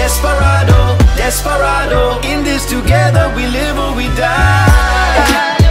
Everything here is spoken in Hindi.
Desperado, desperado. In this together we live or we die.